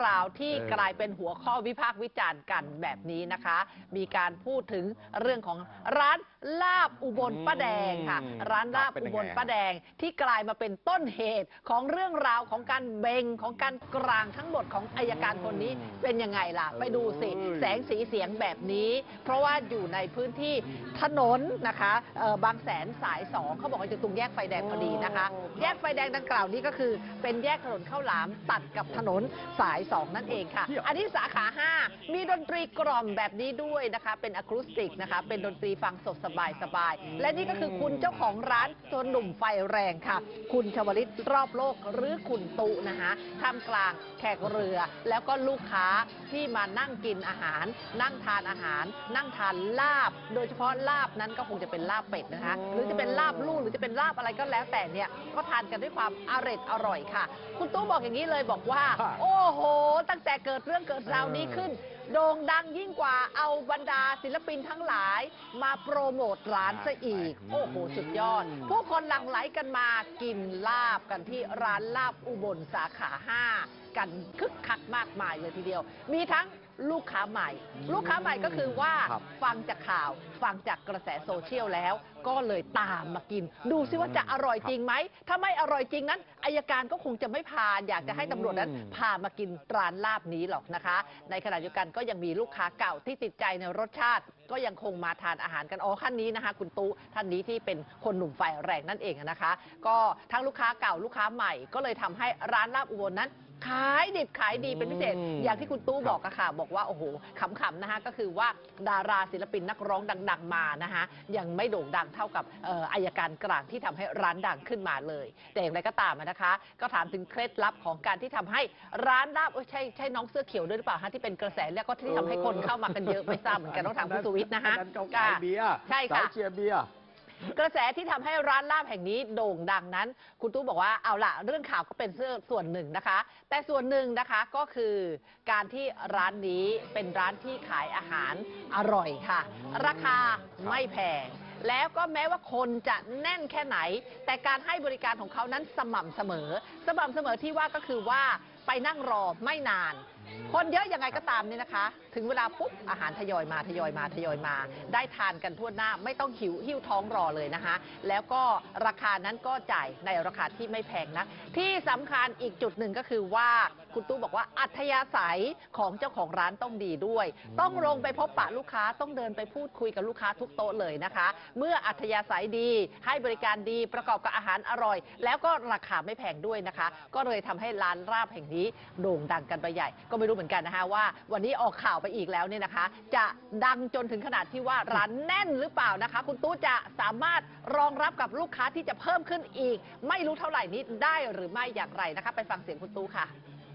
ราวที่กลายเป็นหัวข้อวิพากษ์วิจารณ์กันแบบนี้นะคะ มีการพูดถึงเรื่องของร้านลาบอุบลป้าแดงค่ะร้านลาบอุบลป้าแดงที่กลายมาเป็นต้นเหตุของเรื่องราวของการเบ่งของการกลางทั้งหมดของอัยการคนนี้เป็นยังไงล่ะไปดูสิแสงสีเสียงแบบนี้เพราะว่าอยู่ในพื้นที่ถนนนะคะบางแสนสาย2เขาบอกว่าอยู่ตรงแยกไฟแดงพอดีนะคะแยกไฟแดงดังกล่าวนี้ก็คือเป็นแยกถนนข้าวหลามตัดกับถนนสาย2นั่นเองค่ะอันนี้สาขา5มีดนตรีกล่อมแบบนี้ด้วยนะคะเป็นอะคูสติกนะคะเป็นดนตรีฟังสดสบายๆและนี่ก็คือคุณเจ้าของร้านโจนหนุ่มไฟแรงค่ะคุณชวลิตรอบโลกหรือคุณตุนะคะท่ามกลางแขกเรือแล้วก็ลูกค้าที่มานั่งกินอาหารนั่งทานอาหารนั่งทานลาบโดยเฉพาะลาบนั้นก็คงจะเป็นลาบเป็ดนะคะหรือจะเป็นลาบลู่หรือจะเป็นลาบอะไรก็แล้วแต่เนี่ยก็ทานกันด้วยความอร่อยค่ะคุณตู้บอกอย่างนี้เลยบอกว่าโอ้โหตั้งแต่เกิดเรื่องเกิดราวนี้ขึ้นโด่งดังยิ่งกว่าเอาบรรดาศิลปินทั้งหลายมาโปรโมทร้านซะอีกโอ้โหสุดยอดผู้คนหลั่งไหลกันมากินลาบกันที่ร้านลาบอุบลสาขา5กันคึกคักมากมายเลยทีเดียวมีทั้งลูกค้าใหม่ก็คือว่าฟังจากข่าวฟังจากกระแสโซเชียลแล้วก็เลยตามมากินดูซิว่าจะอร่อยจริงไหมถ้าไม่อร่อยจริงนั้นอัยการก็คงจะไม่พาอยากจะให้ตำรวจนั้นพามากินร้านลาบนี้หรอกนะคะในขณะเดียวกันก็ยังมีลูกค้าเก่าที่ติดใจในรสชาติก็ยังคงมาทานอาหารกันท่านนี้นะคะคุณตู้ท่านนี้ที่เป็นคนหนุ่มไฟแรงนั่นเองนะคะก็ทั้งลูกค้าเก่าลูกค้าใหม่ก็เลยทำให้ร้านลาบอุบลนั้นขายดิบขายดีเป็นพิเศษอย่างที่คุณตู้บอกอะค่ะบอกว่าโอ้โหขำๆนะคะก็คือว่าดาราศิลปินนักร้องดังๆมานะคะยังไม่โด่งดังเท่ากับอัยการกลางที่ทำให้ร้านดังขึ้นมาเลยแต่อย่างไรก็ตามนะคะก็ถามถึงเคล็ดลับของการที่ทำให้ร้านลาบใช่น้องเสื้อเขียวด้วยหรือเปล่าฮะที่เป็นกระแสแล้วก็ที่ทำให้คนเข้ามากันเยอะไม่ทราบเหมือนกันต้องถามคุณสุวิทย์นะคะใช่ค่ะเชียร์เบียร์กระแสที่ทำให้ร้านลาบแห่งนี้โด่งดังนั้นคุณตู้บอกว่าเอาล่ะเรื่องข่าวก็เป็นส่วนหนึ่งนะคะแต่ส่วนหนึ่งนะคะก็คือการที่ร้านนี้เป็นร้านที่ขายอาหารอร่อยค่ะราคาไม่แพงแล้วก็แม้ว่าคนจะแน่นแค่ไหนแต่การให้บริการของเขานั้นสม่ำเสมอที่ว่าก็คือว่าไปนั่งรอไม่นานคนเยอะยังไงก็ตามนี่นะคะถึงเวลาปุ๊บอาหารทยอยมาได้ทานกันทั่วหน้าไม่ต้องหิ้วท้องรอเลยนะคะแล้วก็ราคานั้นก็จ่ายในราคาที่ไม่แพงนะที่สำคัญอีกจุดหนึ่งก็คือว่าคุณตู้บอกว่าอัธยาศัยของเจ้าของร้านต้องดีด้วยต้องลงไปพบปะลูกค้าต้องเดินไปพูดคุยกับลูกค้าทุกโต๊ะเลยนะคะเมื่ออัธยาศัยดีให้บริการดีประกอบกับอาหารอร่อยแล้วก็ราคาไม่แพงด้วยนะคะก็เลยทำให้ร้านลาบแห่งนี้โด่งดังกันไปใหญ่ก็ไม่รู้เหมือนกันนะคะว่าวันนี้ออกข่าวไปอีกแล้วเนี่ยนะคะจะดังจนถึงขนาดที่ว่าร้านแน่นหรือเปล่านะคะคุณตู้จะสามารถรองรับกับลูกค้าที่จะเพิ่มขึ้นอีกไม่รู้เท่าไหร่นี้ได้หรือไม่อย่างไรนะคะไปฟังเสียงคุณตู้ค่ะ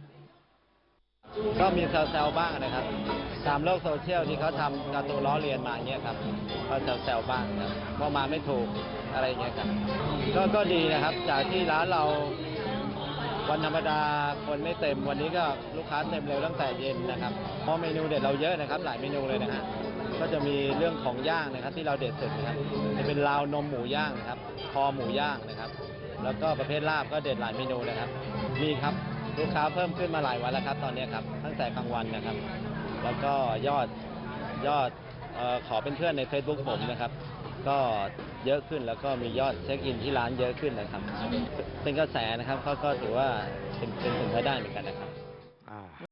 ก็มีแซวๆบ้างนะครับตามโลกโซเชียลที่เขาทำการ์ตูนล้อเลียนมาเงี้ยครับก็แซวๆบ้างครับว่ามาไม่ถูกอะไรเงี้ยครับก็ดีนะครับจากที่ร้านเราวันธรรมดาคนไม่เต็มวันนี้ก็ลูกค้าเต็มเร็วตั้งแต่เย็นนะครับเพราะเมนูเด็ดเราเยอะนะครับหลายเมนูเลยนะฮะก็จะมีเรื่องของย่างนะครับที่เราเด็ดสุดนะครับจะเป็นราวนมหมูย่างนะครับคอหมูย่างนะครับแล้วก็ประเภทลาบก็เด็ดหลายเมนูนะครับมีครับลูกค้าเพิ่มขึ้นมาหลายวันแล้วครับตอนนี้ครับตั้งแต่กลางวันนะครับแล้วก็ยอดขอเป็นเพื่อนใน Facebook ผมนะครับก็เยอะขึ้นแล้วก็มียอดเช็คอินที่ร้านเยอะขึ้นนะครับเป็นกระแสนะครับก็ถือว่าเป็นผลพลอยได้เหมือนกันนะครับ